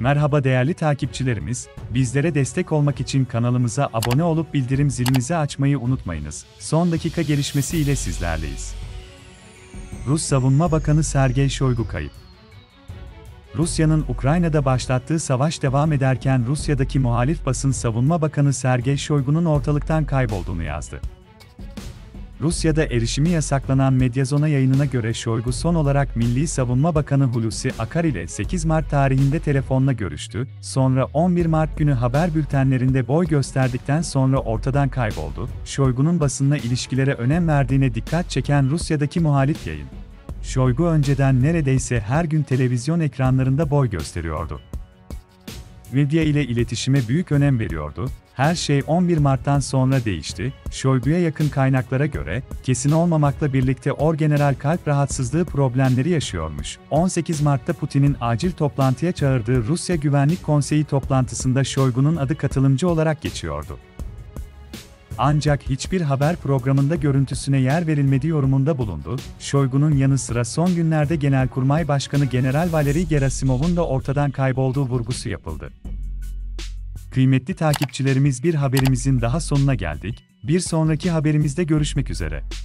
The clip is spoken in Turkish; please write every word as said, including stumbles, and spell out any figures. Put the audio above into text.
Merhaba değerli takipçilerimiz, bizlere destek olmak için kanalımıza abone olup bildirim zilinizi açmayı unutmayınız. Son dakika gelişmesi ile sizlerleyiz. Rus Savunma Bakanı Sergey Shoigu kayıp. Rusya'nın Ukrayna'da başlattığı savaş devam ederken Rusya'daki muhalif basın Savunma Bakanı Sergey Shoigu'nun ortalıktan kaybolduğunu yazdı. Rusya'da erişimi yasaklanan Medyazona yayınına göre Shoigu son olarak Milli Savunma Bakanı Hulusi Akar ile sekiz Mart tarihinde telefonla görüştü, sonra on bir Mart günü haber bültenlerinde boy gösterdikten sonra ortadan kayboldu. Shoigu'nun basınla ilişkilere önem verdiğine dikkat çeken Rusya'daki muhalif yayın. Shoigu önceden neredeyse her gün televizyon ekranlarında boy gösteriyordu. Medya ile iletişime büyük önem veriyordu. Her şey on bir Mart'tan sonra değişti. Shoigu'ya yakın kaynaklara göre, kesin olmamakla birlikte orgeneral kalp rahatsızlığı problemleri yaşıyormuş. on sekiz Mart'ta Putin'in acil toplantıya çağırdığı Rusya Güvenlik Konseyi toplantısında Shoigu'nun adı katılımcı olarak geçiyordu. Ancak hiçbir haber programında görüntüsüne yer verilmediği yorumunda bulundu. Shoigu'nun yanı sıra son günlerde Genelkurmay Başkanı General Valeri Gerasimov'un da ortadan kaybolduğu vurgusu yapıldı. Kıymetli takipçilerimiz, bir haberimizin daha sonuna geldik. Bir sonraki haberimizde görüşmek üzere.